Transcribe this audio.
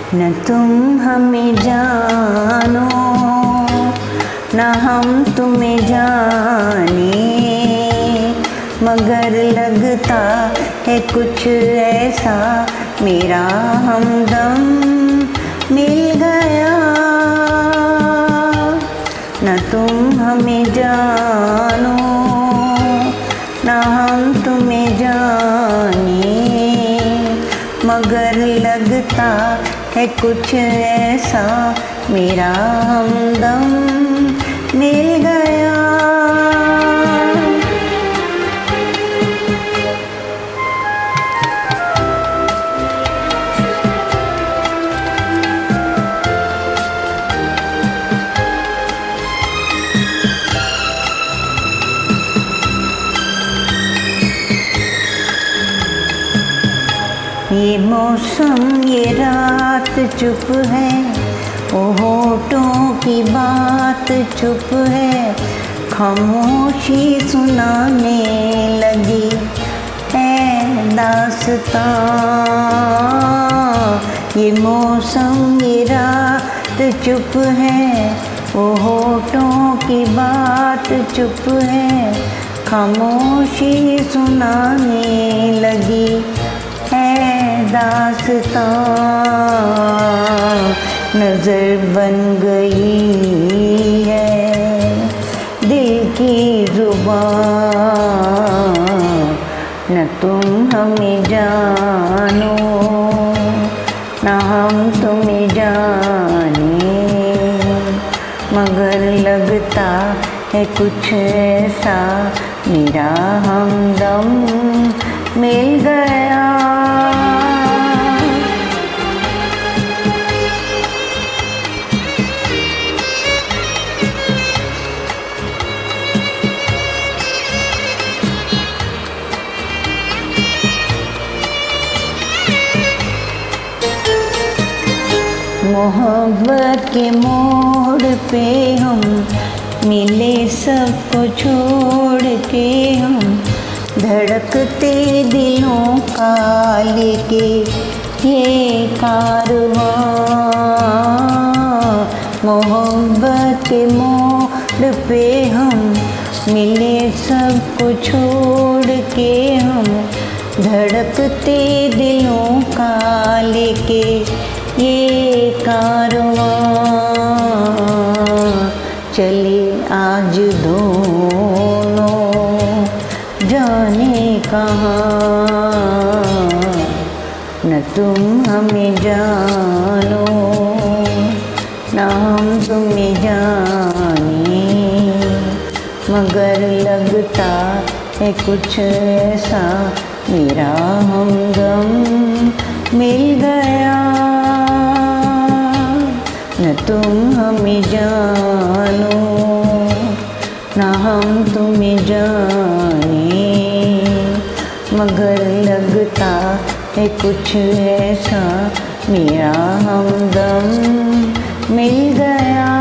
न तुम हमें जानो न हम तुम्हें जाने, मगर लगता है कुछ ऐसा मेरा हमदम मिल गया। न तुम हमें जानो न हम तुम्हें जाने, मगर लगता है कुछ ऐसा मेरा हमदम मिल गया। ये मौसम ये रात चुप है, ओ होठों की बात चुप है, खामोशी सुनाने लगी है दास्तां। ये मौसम ये रात चुप है, ओ होठों की बात चुप है, खामोशी सुनाने लगी है दास्तां। नजर बन गई है दिल की जुबान, न तुम हमें जानो न हम तुम्हें जाने, मगर लगता है कुछ ऐसा मेरा हमदम मिल गया। मोहब्बत के मोड़ पे हम मिले, सबको छोड़ के हम धड़कते दिलों का लेके ये कारवां। मोहब्बत के मोड़ पे हम मिले, सबको छोड़ के हम धड़कते दिलों का लेके ये कारवां। चले आज दोनों जाने कहाँ, न तुम हमें जानो न हम तुम्हें जाने, मगर लगता है कुछ ऐसा मेरा हमदम मिल गया। न तुम हमें जानो न हम तुम्हें जाने, मगर लगता है कुछ ऐसा मेरा हमदम मिल गया।